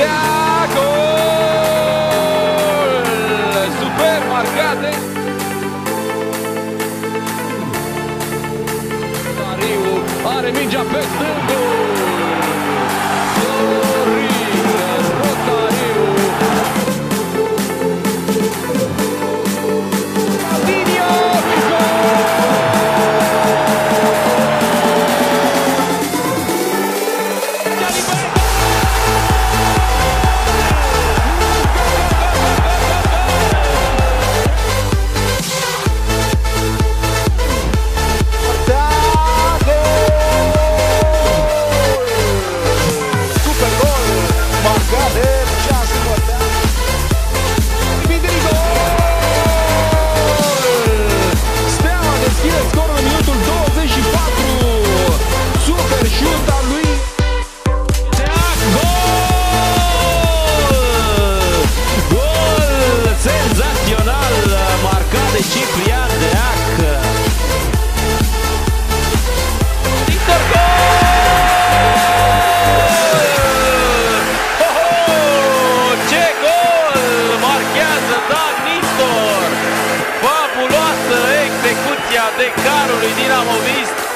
Stea, gol! Super marcate! Dariu are mingea pe stângul! Ciprian Deac. Victor, gol! Ce gol! Marchează Dan Nistor! Fabuloasă execuția de carului dinamovist.